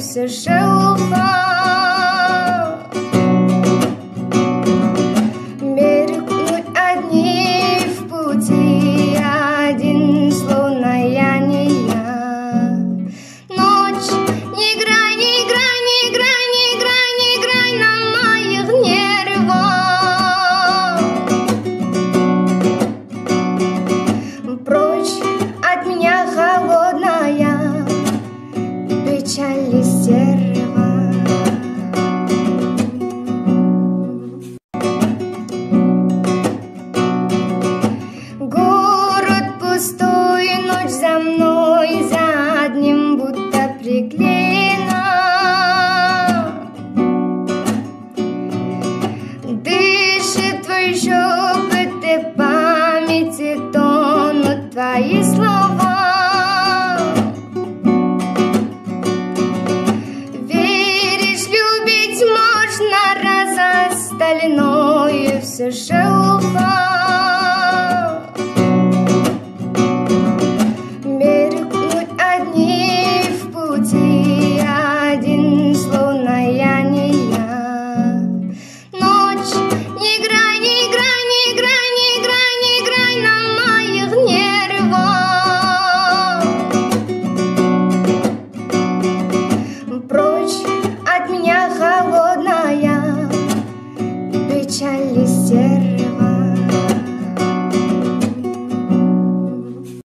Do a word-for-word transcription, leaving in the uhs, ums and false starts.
все шелуха. Меркнуть одни в пути, один, словно я не я. Ночь, не играй, не играй, не играй, не играй, не играй на моих нервах. Прочь от меня холодная печаль и стерва. Город пустой, ночь за мной, за одним будто приклеена. Дышит твой шепот и памяти тонут твои слова. Веришь, любить можно, раз остальное все шелуха. Меркнуть одни в пути, один, словно я не я. Ночь, не играй, не играй, не играй, не играй, не играй на моих нервах. Прочь от меня холодная печаль и